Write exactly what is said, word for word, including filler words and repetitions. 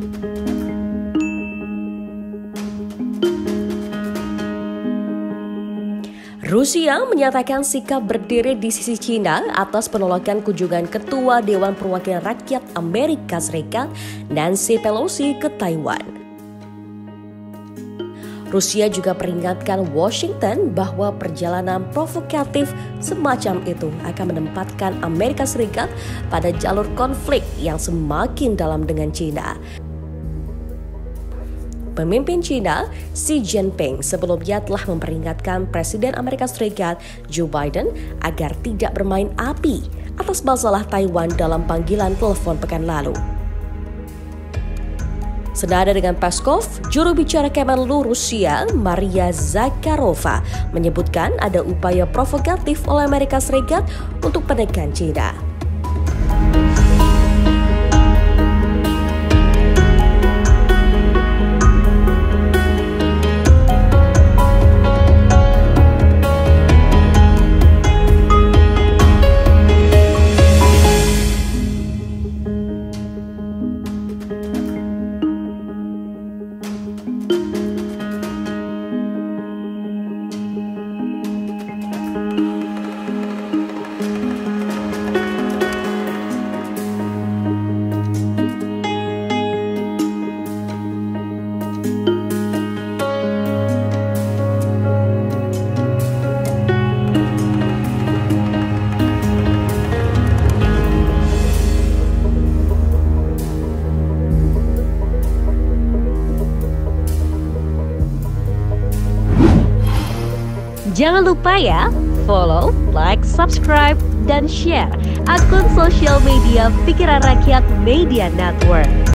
Rusia menyatakan sikap berdiri di sisi Cina atas penolakan kunjungan Ketua Dewan Perwakilan Rakyat Amerika Serikat Nancy Pelosi ke Taiwan. Rusia juga peringatkan Washington bahwa perjalanan provokatif semacam itu akan menempatkan Amerika Serikat pada jalur konflik yang semakin dalam dengan Cina. Pemimpin Cina, Xi Jinping, sebelumnya telah memperingatkan Presiden Amerika Serikat Joe Biden agar tidak bermain api atas masalah Taiwan dalam panggilan telepon pekan lalu. Senada dengan Peskov, juru bicara Kemenlu Rusia, Maria Zakharova, menyebutkan ada upaya provokatif oleh Amerika Serikat untuk menekan Cina. Jangan lupa ya, follow, like, subscribe, dan share akun sosial media Pikiran Rakyat Media Network.